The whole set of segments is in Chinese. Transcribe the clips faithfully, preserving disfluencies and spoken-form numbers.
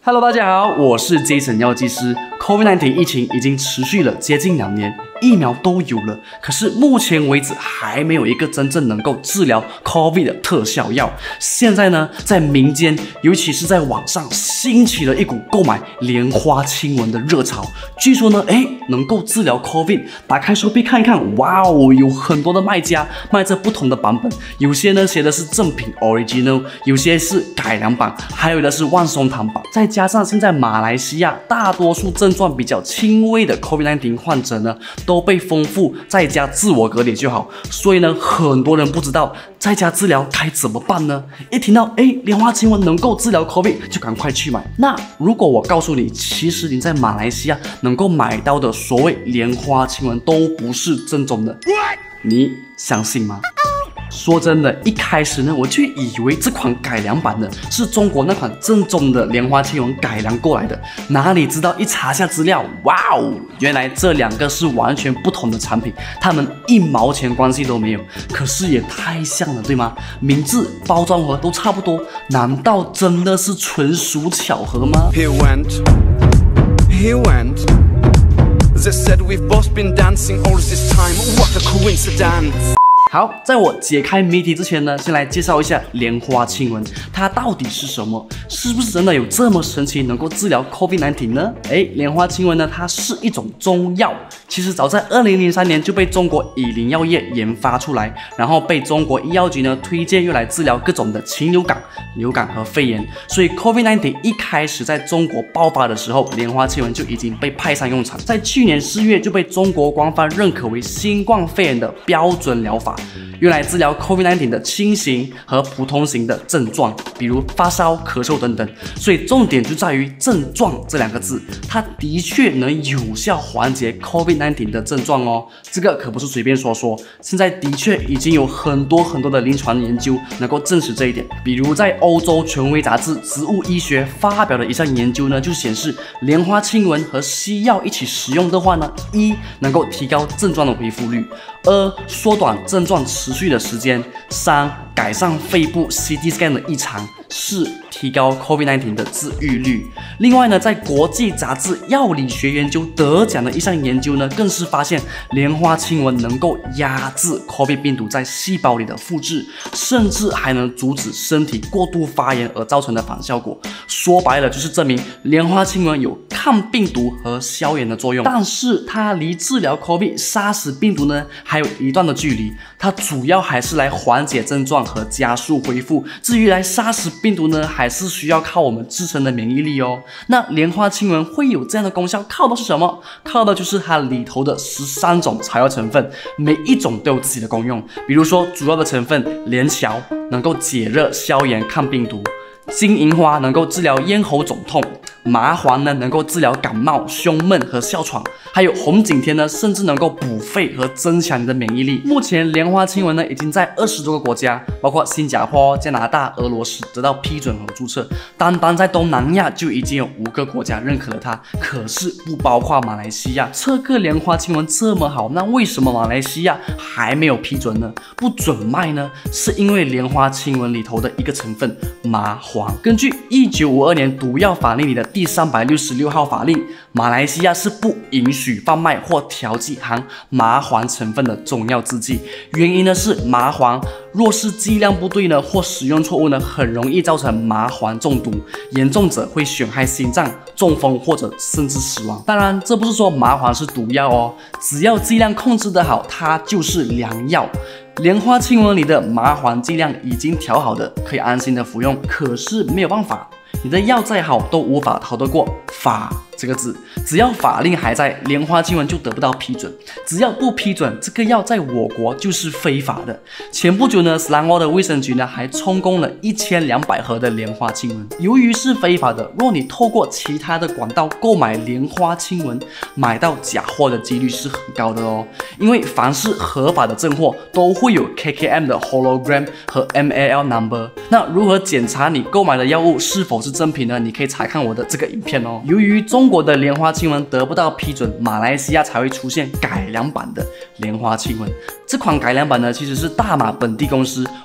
Hello， 大家好，我是 Jason 药剂师。COVID 十九 疫情已经持续了接近两年，疫苗都有了，可是目前为止还没有一个真正能够治疗 COVID 的特效药。现在呢，在民间，尤其是在网上，兴起了一股购买莲花清瘟的热潮。据说呢，哎，能够治疗 COVID。打开手臂看一看，哇哦，有很多的卖家卖着不同的版本，有些呢写的是正品 Original， 有些是改良版，还有的是万松堂版。再加上现在马来西亚大多数症状比较轻微的 COVID 十九 患者呢，都被丰富在家自我隔离就好，所以呢，很多人不知道在家治疗该怎么办呢？一听到哎莲花清瘟能够治疗 COVID， 就赶快去买。那如果我告诉你，其实你在马来西亚能够买到的所谓莲花清瘟都不是正宗的，你相信吗？说真的，一开始呢，我就以为这款改良版的是中国那款正宗的莲花清瘟改良过来的，哪里知道一查下资料，哇哦，原来这两个是完全不同的产品，它们一毛钱关系都没有。可是也太像了，对吗？名字、包装盒都差不多，难道真的是纯属巧合吗？ He went, he went. They said we've both been dancing all this time. What a coincidence! 好，在我解开谜题之前呢，先来介绍一下莲花清瘟，它到底是什么？是不是真的有这么神奇，能够治疗 COVID 十九 呢？哎，莲花清瘟呢，它是一种中药，其实早在二零零三年就被中国以林药业研发出来，然后被中国医药局呢推荐用来治疗各种的禽流感、流感和肺炎。所以 COVID 十九 一开始在中国爆发的时候，莲花清瘟就已经被派上用场，在去年四月就被中国官方认可为新冠肺炎的标准疗法。用来治疗 COVID 十九 的轻型和普通型的症状，比如发烧、咳嗽等等。所以重点就在于症状这两个字，它的确能有效缓解 COVID 十九 的症状哦。这个可不是随便说说，现在的确已经有很多很多的临床研究能够证实这一点。比如在欧洲权威杂志《植物医学》发表的一项研究呢，就显示莲花清瘟和西药一起使用的话呢，一能够提高症状的恢复率，二缩短症状持续的时间，三改善肺部 C T scan 的异常，四提高 COVID 十九 的治愈率。另外呢，在国际杂志《药理学研究》得奖的一项研究呢，更是发现莲花清瘟能够压制 COVID 病毒在细胞里的复制，甚至还能阻止身体过度发炎而造成的反效果。说白了，就是证明莲花清瘟有抗病毒和消炎的作用，但是它离治疗 COVID 杀死病毒呢还有一段的距离，它主要还是来缓解症状和加速恢复。至于来杀死病毒呢，还是需要靠我们自身的免疫力哦。那莲花清瘟会有这样的功效，靠的是什么？靠的就是它里头的十三种草药成分，每一种都有自己的功用。比如说，主要的成分连翘能够解热、消炎、抗病毒。金银花能够治疗咽喉肿痛，麻黄呢能够治疗感冒、胸闷和哮喘，还有红景天呢甚至能够补肺和增强你的免疫力。目前莲花清瘟呢已经在二十多个国家，包括新加坡、加拿大、俄罗斯得到批准和注册。单单在东南亚就已经有五个国家认可了它，可是不包括马来西亚。这个莲花清瘟这么好，那为什么马来西亚还没有批准呢？不准卖呢？是因为莲花清瘟里头的一个成分麻黄。根据一九五二年毒药法令里的第三百六十六号法令，马来西亚是不允许贩卖或调剂含麻黄成分的中药制剂。原因呢是麻黄若是剂量不对呢，或使用错误呢，很容易造成麻黄中毒，严重者会损害心脏、中风或者甚至死亡。当然，这不是说麻黄是毒药哦，只要剂量控制得好，它就是良药。莲花清瘟里的麻黄剂量已经调好的，可以安心的服用。可是没有办法，你的药再好都无法逃得过法这个字。只要法令还在，莲花清瘟就得不到批准。只要不批准，这个药在我国就是非法的。前不久呢，斯兰沃的卫生局呢还充公了一千两百盒的莲花清瘟。由于是非法的，若你透过其他的管道购买莲花清瘟，买到假货的几率是很高的哦。因为凡是合法的正货都会有 K K M 的 hologram 和 M A L number。那如何检查你购买的药物是否是正品呢？你可以查看我的这个影片哦。由于中国的莲花清瘟得不到批准，马来西亚才会出现改良版的莲花清瘟。这款改良版呢，其实是大马本地公司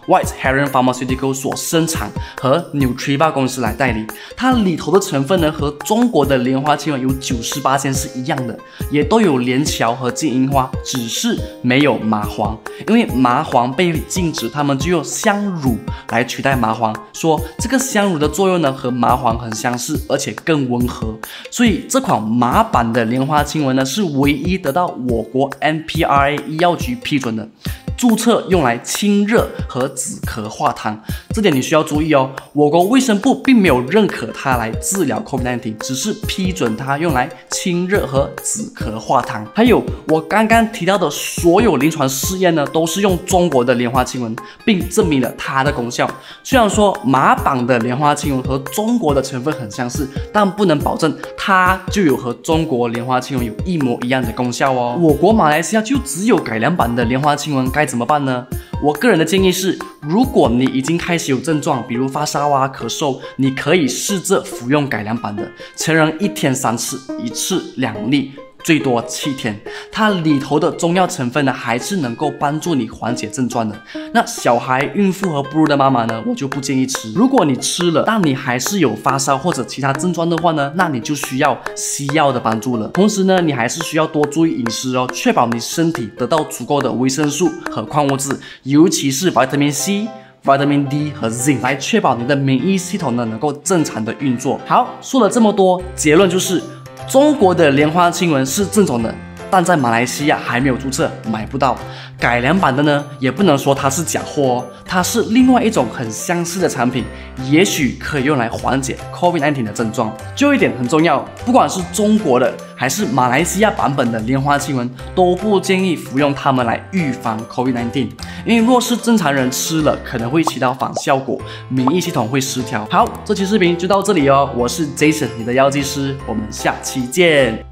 White Heron Pharmaceutical 所生产，和 Nutreva 公司来代理。它里头的成分呢，和中国的莲花清瘟有 百分之九十八 是一样的，也都有连翘和金银花，只是没有麻黄。因为麻黄被禁止，他们就用香乳来取代麻黄，说这个香乳的作用呢和麻黄很相似，而且更温和。所以这款麻版的莲花清瘟呢，是唯一得到我国 N P R A 医药局批准的。注册用来清热和止咳化痰，这点你需要注意哦。我国卫生部并没有认可它来治疗 COVID 十九， 只是批准它用来清热和止咳化痰。还有我刚刚提到的所有临床试验呢，都是用中国的莲花清瘟，并证明了它的功效。虽然说马版的莲花清瘟和中国的成分很相似，但不能保证它就有和中国莲花清瘟有一模一样的功效哦。我国马来西亚就只有改良版的莲花清瘟，该怎么办呢？我个人的建议是，如果你已经开始有症状，比如发烧啊、咳嗽，你可以试着服用改良版的，成人一天三次，一次两粒，最多七天。它里头的中药成分呢，还是能够帮助你缓解症状的。那小孩、孕妇和哺乳的妈妈呢，我就不建议吃。如果你吃了，但你还是有发烧或者其他症状的话呢，那你就需要西药的帮助了。同时呢，你还是需要多注意饮食哦，确保你身体得到足够的维生素和矿物质，尤其是 Vitamin C。Vitamin D 和 Zinc 来确保你的免疫系统呢能够正常的运作。好，说了这么多，结论就是中国的莲花清瘟是正宗的，但在马来西亚还没有注册，买不到。改良版的呢，也不能说它是假货哦，它是另外一种很相似的产品，也许可以用来缓解 COVID 十九 的症状。就一点很重要，不管是中国的还是马来西亚版本的莲花清瘟，都不建议服用它们来预防 COVID 十九， 因为若是正常人吃了，可能会起到反效果，免疫系统会失调。好，这期视频就到这里哦，我是 Jason， 你的药剂师，我们下期见。